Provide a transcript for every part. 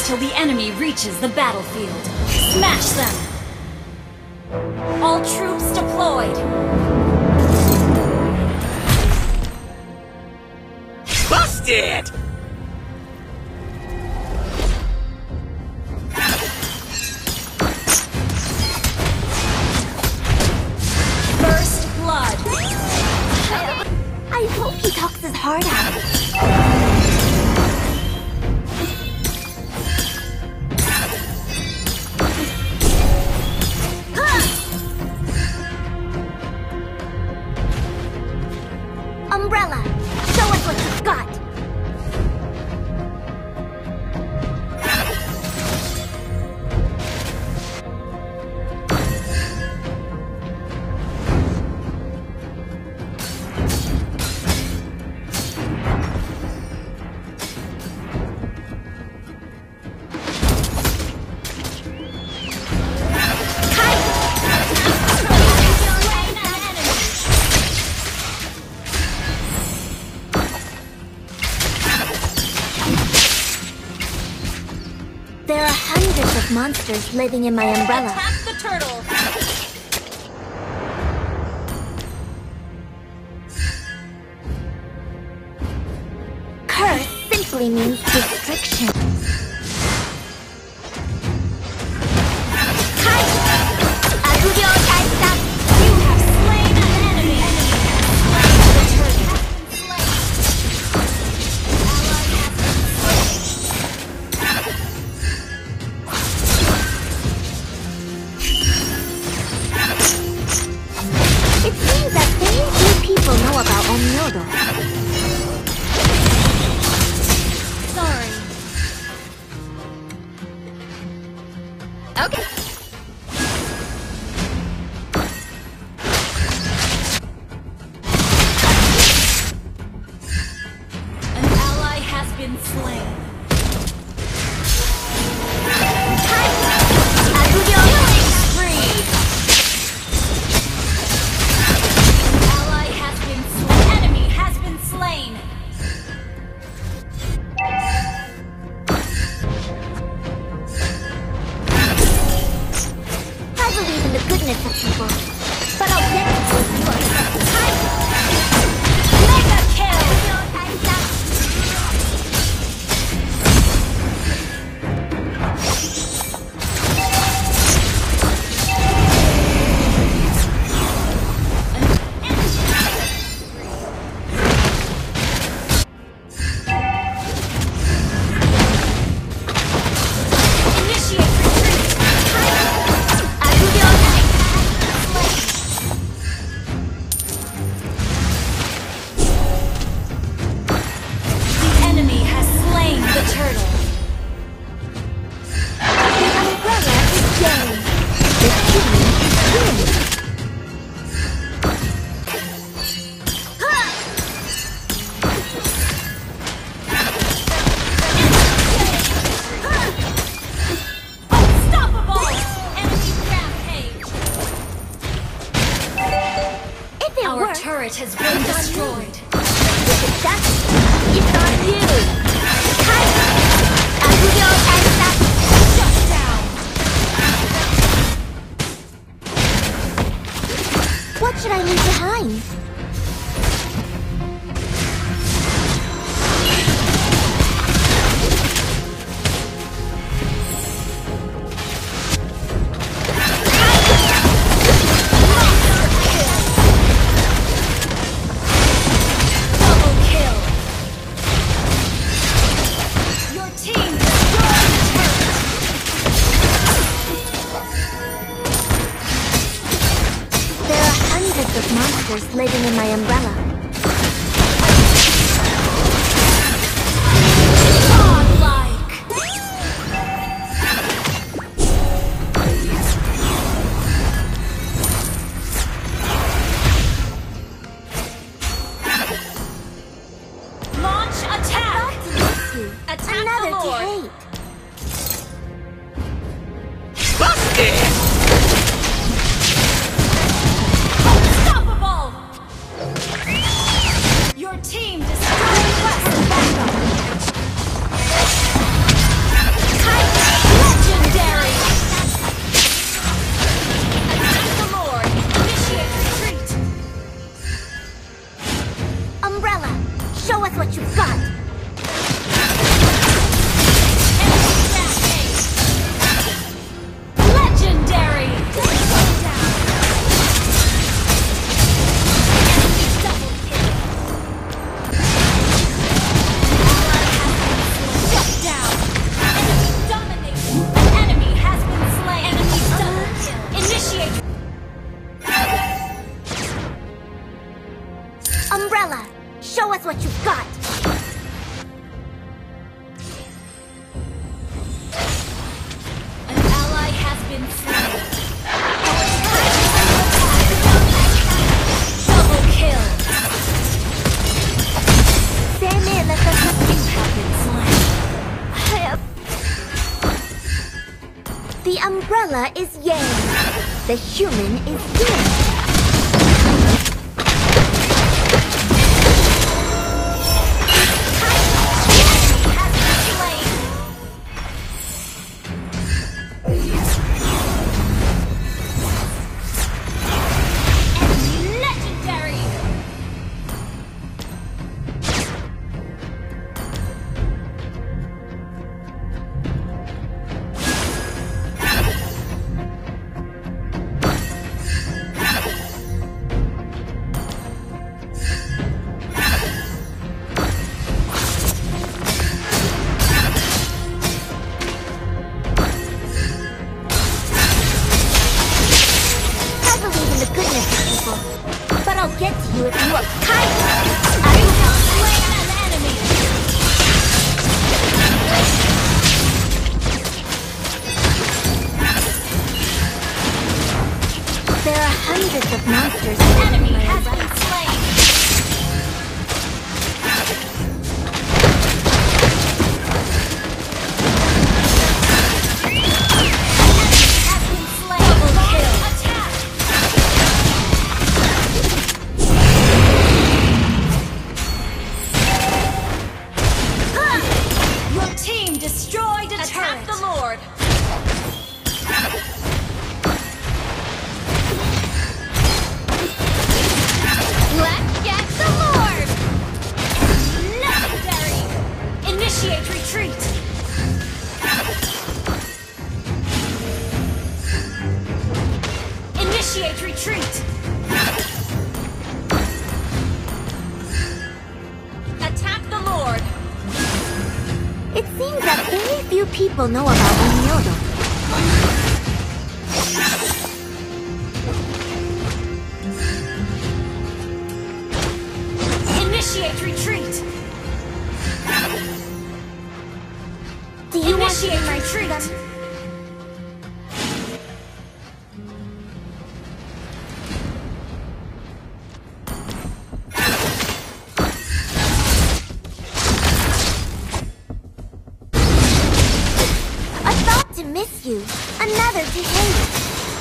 until the enemy reaches the battlefield. Smash them! All troops deployed! Busted! First blood! I hope he talks his heart out. Umbrella, show us what you've got! There are hundreds of monsters living in my umbrella. Attack the turtle! Curse simply means restriction. You have slain an enemy! It seems that very few people know about Omnyodo. Sorry. Okay. An ally has been slain. Killing spree! An ally has been slain. Enemy has been slain. I believe in the goodness of people, but I'll get to you. Mega kill! Initiate retreat! The enemy has slain the turtle. The umbrella is down. The king is here. Unstoppable! Enemy rampage! If it Our works, turret has been destroyed. if it doesn't, it's on you. Shut down! What should I leave behind? Double kill! Your team destroyed the turret! There are hundreds of monsters living in my umbrella. Godlike! Launch attack! Attack Another the to Lord! hate. Busted! Unstoppable! Your team destroyed West Backup! The umbrella is yang. The human is yin. But I'll get to you if you are kind. I have slain an enemy. There are hundreds of monsters. An enemy has been slain. Destroyed a turret. Attack the Lord. Let's get the Lord. Legendary. Initiate retreat. Initiate retreat. Attack the Lord. It seems that very few people know about Unyodo. Initiate retreat! Do you Initiate want retreat! To miss you, another to hate.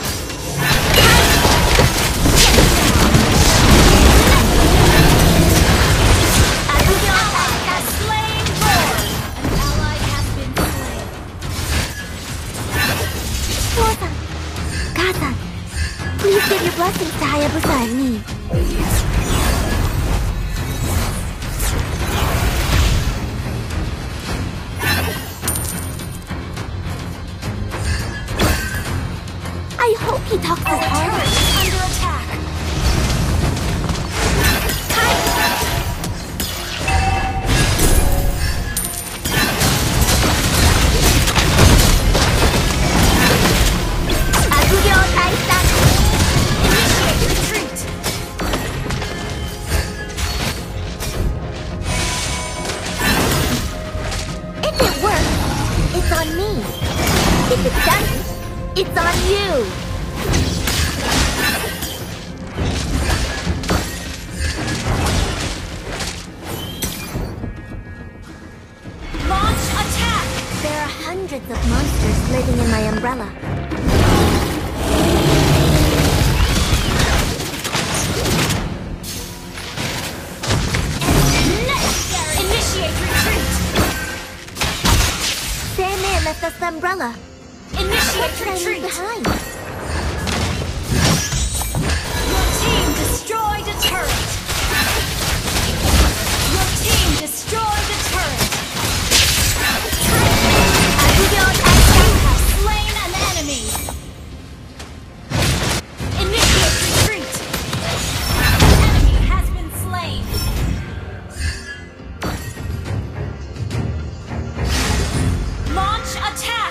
An ally has slain Lord. An ally has been slain. Lord-san, Ka-san, please give your blessings to Hayabusa and me. I hope he talks as hard. Turret is under attack. Initiate retreat. If it works, it's on me. If it doesn't, it's on you! Launch attack! There are hundreds of monsters living in my umbrella. Legendary! Initiate retreat! Sandman left us the umbrella. Initiate retreat! Behind. Your team destroyed a turret! Your team destroyed a turret! You have slain an enemy! Initiate retreat! An enemy has been slain! Launch attack!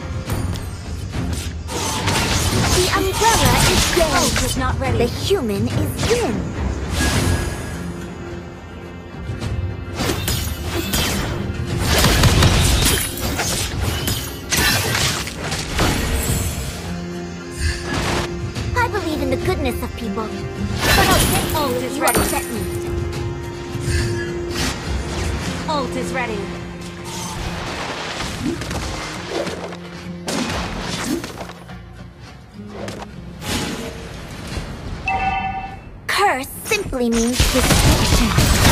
The umbrella is yang. Ult is not ready. The human is yin. I believe in the goodness of people, but I'll get Ult you is if you ready. upset me. Ult is ready. simply means destruction.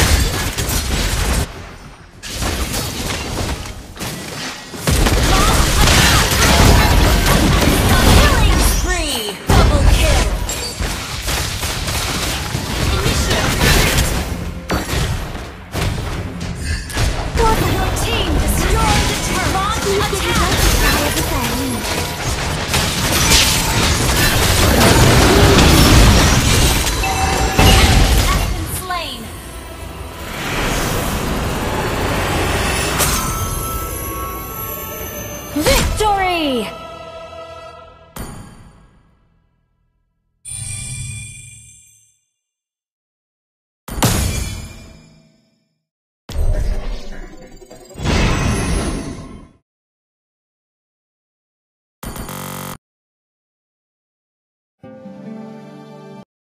Killing spree! Double kill! Your team destroyed the turret! Launch attack! Has been slain! Victory!